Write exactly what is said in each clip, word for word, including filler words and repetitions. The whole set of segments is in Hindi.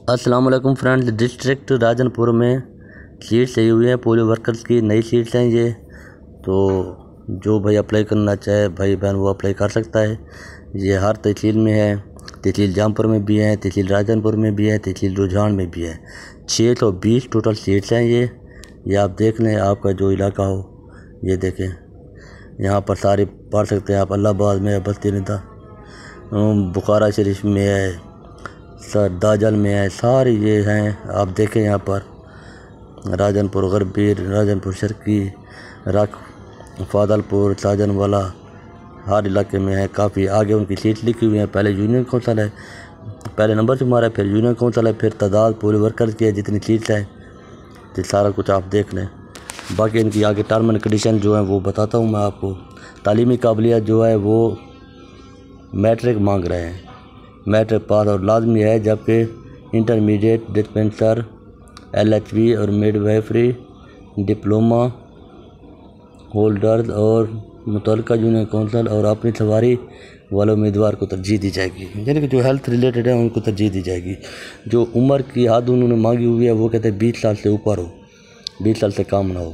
अस्सलाम वालेकुम फ्रेंड्स। डिस्ट्रिक्ट राजनपुर में सीट चाहिए हुई है पोलियो वर्कर्स की, नई सीट्स हैं ये। तो जो भाई अप्लाई करना चाहे भाई बहन वो अप्लाई कर सकता है। ये हर तहसील में है, तहसील जामपुर में भी है, तहसील राजनपुर में भी है, तहसील रुझान में भी है। छः सौ बीस टोटल सीट्स हैं ये ये आप देख लें, आपका जो इलाका हो ये देखें। यहाँ पर सारे पढ़ सकते हैं आप। अल्लाहाबाद में है, बस्ती नदा, बुखारा शरीफ में है, सर दाजल में है, सारे ये हैं आप देखें। यहाँ पर राजनपुर गरबी, राजनपुर शर्की, रख, फादलपुर, साजन वाला, हर इलाके में है। काफ़ी आगे उनकी सीट लिखी हुई है। पहले यूनियन कौंसल है, पहले नंबर से हमारा, फिर यूनियन कौंसल है, फिर तादाद पोलियो वर्कर्स की है जितनी सीट्स हैं, तो सारा कुछ आप देख लें। बाकी इनकी आगे टर्म एंड कंडीशन जो है वो बताता हूँ मैं आपको। तालीमी काबिलियत जो है वो मैट्रिक मांग रहे हैं, मैट्रिक पास और लाजमी है, जबकि इंटरमीडिएट, डिस्पेंसर, एलएचवी और मिडवाइफरी डिप्लोमा होल्डर्स और मुतल्लिका यूनियन कौंसल और अपनी सवारी वाले उम्मीदवार को तरजीह दी जाएगी। यानी कि जो हेल्थ रिलेटेड है उनको तरजीह दी जाएगी। जो उम्र की हद उन्होंने मांगी हुई है वो कहते हैं बीस साल से ऊपर हो, बीस साल से कम ना हो।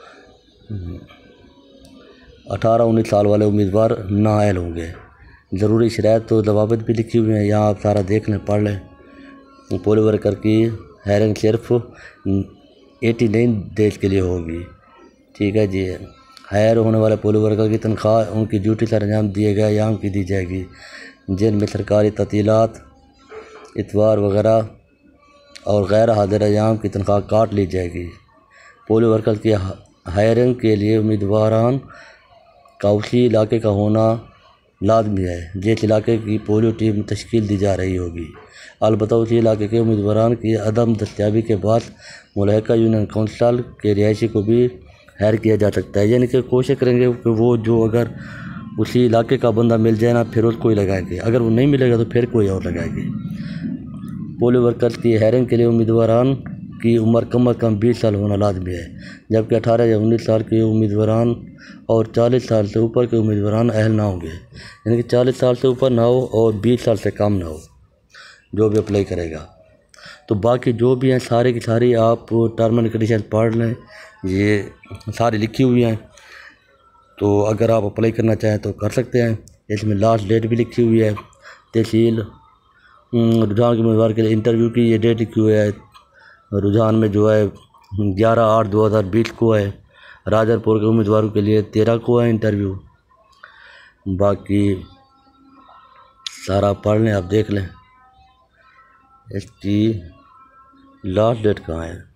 अठारह उन्नीस साल वाले उम्मीदवार नाअहल होंगे। ज़रूरी शराइत तो दवाबत भी लिखी हुई है, यहाँ आप सारा देख लें, पढ़ लें। पोलियो वर्कर की हायरिंग सिर्फ एटी नाइन डेज के लिए होगी, ठीक है जी। हायर होने वाले पोलियो वर्कर की तनख्वाह उनकी ड्यूटी से अंजाम दिए गए याम की दी जाएगी, जिनमें सरकारी ततीलात, इतवार वगैरह और गैर हाजिर अयाम की तनख्वाह काट ली जाएगी। पोलियो वर्कर की हायरिंग के लिए उम्मीदवारान का उसी इलाके का होना लाजमी है जिस इलाके की पोलियो टीम तश्कील दी जा रही होगी। अलबत्ता उसी इलाके के उम्मीदवारान की अदम दस्तियाबी के बाद मुल्हिका यूनियन कौंसल के रिहायशी को भी हायर किया जा सकता है। यानी कि कोशिश करेंगे कि वो जो अगर उसी इलाके का बंदा मिल जाए ना, फिर उसको ही लगाएंगे, अगर वो नहीं मिलेगा तो फिर कोई और लगाएंगे। पोलियो वर्कर्स की हायरिंग के लिए उम्मीदवारान की उम्र कम अज़ कम बीस साल होना लाजमी है, जबकि अठारह या उन्नीस साल के उम्मीदवारान और चालीस साल से ऊपर के उम्मीदवारान अहल ना होंगे। यानी कि चालीस साल से ऊपर ना हो और बीस साल से कम ना हो जो भी अप्लाई करेगा। तो बाकी जो भी हैं सारे की सारी आप टर्म एंड कंडीशन पढ़ लें, ये सारी लिखी हुई हैं। तो अगर आप अप्लाई करना चाहें तो कर सकते हैं। इसमें लास्ट डेट भी लिखी हुई है। तहसील रुझान के उम्मीदवार के लिए इंटरव्यू की ये डेट लिखी हुई है। रुझान में जो है ग्यारह आठ दो हज़ार बीस को है। राजनपुर के उम्मीदवारों के लिए तेरह को है इंटरव्यू। बाकी सारा पढ़ लें, आप देख लें। इसकी लास्ट डेट कहाँ है?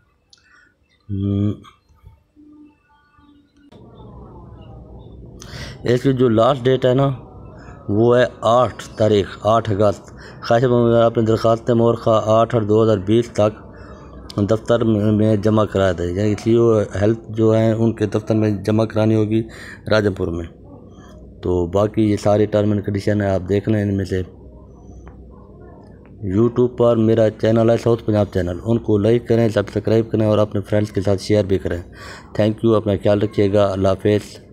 इसकी जो लास्ट डेट है ना वो है आठ तारीख आठ अगस्त। खास अपनी दरख्वास्त मोरखा आठ और दो हज़ार बीस तक दफ्तर में जमा कराया था। यानी सी ओ हेल्थ जो है उनके दफ्तर में जमा करानी होगी राजनपुर में। तो बाकी ये सारे टर्म एंड कंडीशन है, आप देख लें। इनमें से यूट्यूब पर मेरा चैनल है साउथ पंजाब चैनल, उनको लाइक करें, सब्सक्राइब करें और अपने फ्रेंड्स के साथ शेयर भी करें। थैंक यू, अपना ख्याल रखिएगा। अल्लाह हाफ़िज़।